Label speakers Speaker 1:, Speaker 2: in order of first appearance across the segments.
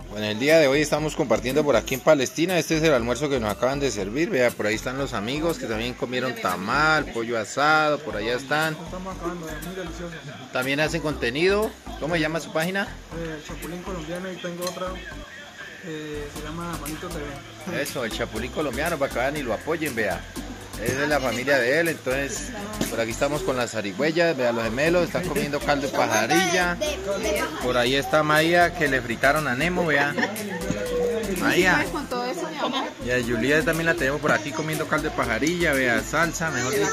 Speaker 1: Bueno, el día de hoy estamos compartiendo por aquí en Palestina. Este es el almuerzo que nos acaban de servir. Vea, por ahí están los amigos que también comieron tamal, pollo asado, por allá están.
Speaker 2: Estamos acabando, muy delicioso.
Speaker 1: También hacen contenido. ¿Cómo se llama su página?
Speaker 2: Chapulín Colombiano, y tengo otra, se llama Manito TV.
Speaker 1: Eso, el Chapulín Colombiano, para que vayan y lo apoyen, vea. Es de la familia de él, entonces por aquí estamos con las zarigüeyas, vea, los gemelos están comiendo caldo de pajarilla. Por ahí está Maía, que le fritaron a Nemo, vea. Maía. Y a Juliet también la tenemos por aquí comiendo caldo de pajarilla, vea, salsa, mejor dicho.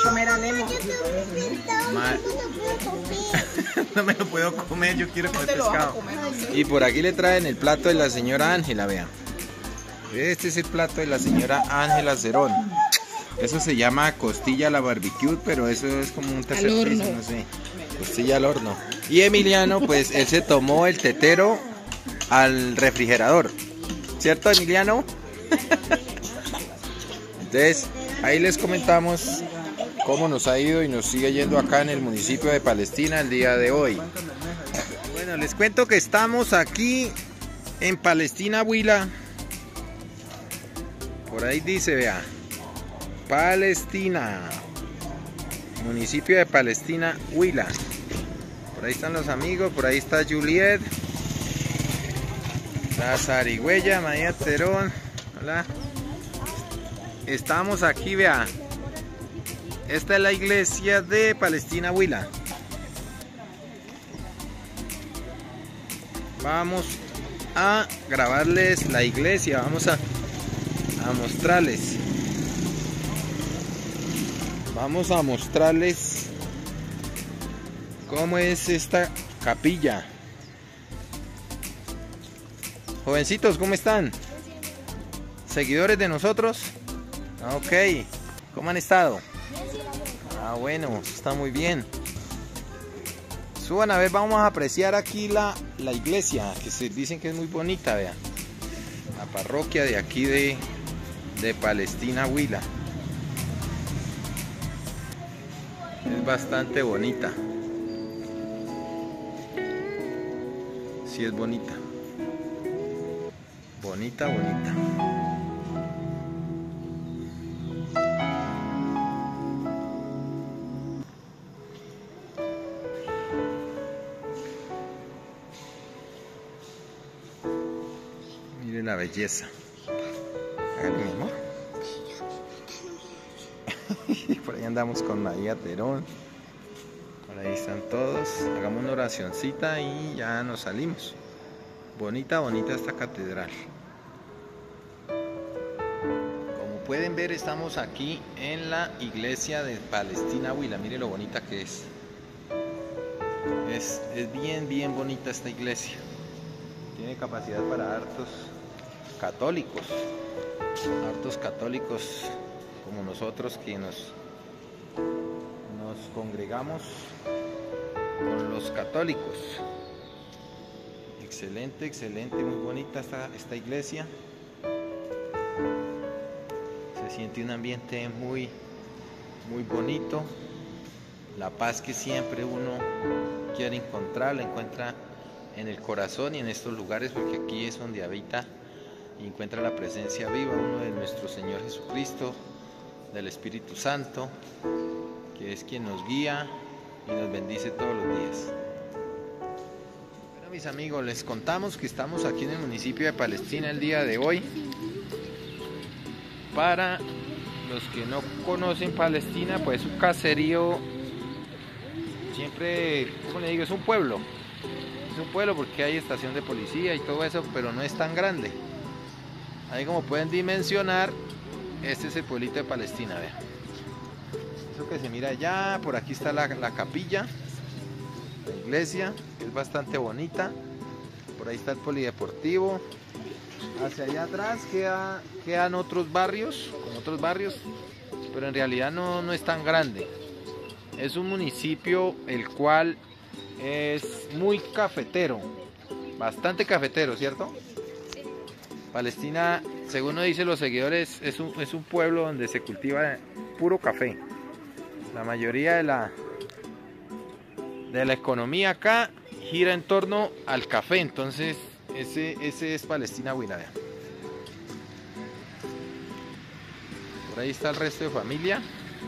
Speaker 1: No me lo puedo comer, yo quiero comer pescado. Y por aquí le traen el plato de la señora Ángela, vean. Este es el plato de la señora Ángela Cerón. Eso se llama costilla a la barbecue, pero eso es como un tercer piso, no sé. Costilla al horno. Y Emiliano, pues él se tomó el tetero al refrigerador. ¿Cierto, Emiliano? Entonces, ahí les comentamos cómo nos ha ido y nos sigue yendo acá en el municipio de Palestina el día de hoy. Bueno, les cuento que estamos aquí en Palestina, Huila. Por ahí dice, vea. Palestina, municipio de Palestina, Huila. Por ahí están los amigos, por ahí está Juliet, la zarigüeya, María Terón. Hola. Estamos aquí, vea. Esta es la iglesia de Palestina, Huila. Vamos a grabarles la iglesia, vamos a mostrarles. Vamos a mostrarles cómo es esta capilla. Jovencitos, ¿cómo están? ¿Seguidores de nosotros? Ok. ¿Cómo han estado? Ah, bueno, está muy bien. Suban a ver, vamos a apreciar aquí la iglesia, que se dicen que es muy bonita, vean. La parroquia de aquí de Palestina, Huila. Es bastante bonita. Sí, es bonita. Bonita, bonita. Miren la belleza. Háganle, mi amor. Por ahí andamos con María Terón. Por ahí están todos. Hagamos una oracioncita y ya nos salimos. Bonita, bonita esta catedral. Como pueden ver, estamos aquí en la iglesia de Palestina, Huila. Mire lo bonita que es. Es bien, bien bonita esta iglesia. Tiene capacidad para hartos católicos. Hartos católicos como nosotros que nos congregamos con los católicos. Excelente, excelente, muy bonita esta iglesia. Se siente un ambiente muy, muy bonito. La paz que siempre uno quiere encontrar, la encuentra en el corazón y en estos lugares, porque aquí es donde habita y encuentra la presencia viva uno de nuestro Señor Jesucristo, del Espíritu Santo, que es quien nos guía y nos bendice todos los días. Bueno, mis amigos, les contamos que estamos aquí en el municipio de Palestina el día de hoy. Para los que no conocen Palestina, pues es un caserío, siempre, ¿cómo le digo? Es un pueblo porque hay estación de policía y todo eso, pero no es tan grande. Ahí, como pueden dimensionar, este es el pueblito de Palestina, vean. Eso que se mira allá, por aquí está la capilla, la iglesia, que es bastante bonita. Por ahí está el polideportivo. Hacia allá atrás quedan otros barrios, pero en realidad no es tan grande. Es un municipio el cual es muy cafetero, bastante cafetero, ¿cierto? Palestina, según nos dicen los seguidores, es un pueblo donde se cultiva puro café. La mayoría de la economía acá gira en torno al café, entonces Ese es Palestina Huila, vean. Por ahí está el resto de familia.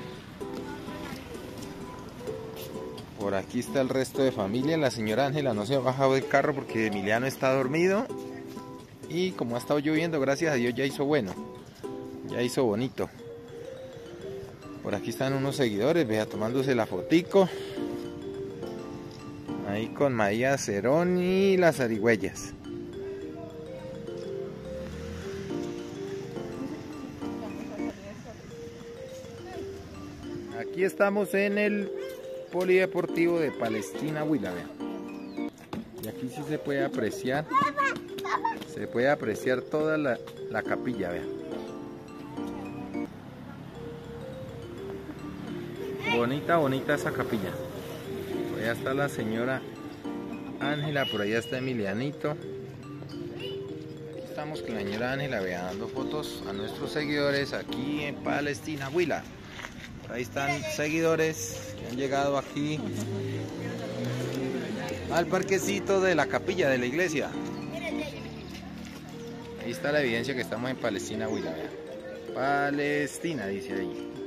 Speaker 1: Por aquí está el resto de familia. La señora Ángela no se ha bajado del carro porque Emiliano está dormido. Y como ha estado lloviendo, gracias a Dios ya hizo bueno. Ya hizo bonito. Por aquí están unos seguidores, vea, tomándose la fotico. Ahí con María Cerón y las zarigüeyas. Aquí estamos en el Polideportivo de Palestina Huila, vean. Y aquí sí se puede apreciar toda la capilla, vean. Bonita esa capilla. Por allá está la señora Ángela, por allá está Emilianito. Aquí estamos con la señora Ángela, vean, dando fotos a nuestros seguidores aquí en Palestina Huila. Ahí están seguidores que han llegado aquí al parquecito de la capilla de la iglesia. Ahí está la evidencia que estamos en Palestina Huila, vean. Palestina dice ahí.